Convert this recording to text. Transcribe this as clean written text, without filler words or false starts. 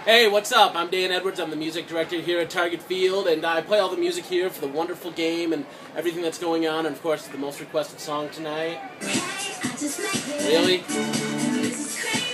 Hey, what's up? I'm Dan Edwards. I'm the music director here at Target Field, and I play all the music here for the wonderful game and everything that's going on, and of course, the most requested song tonight. Really?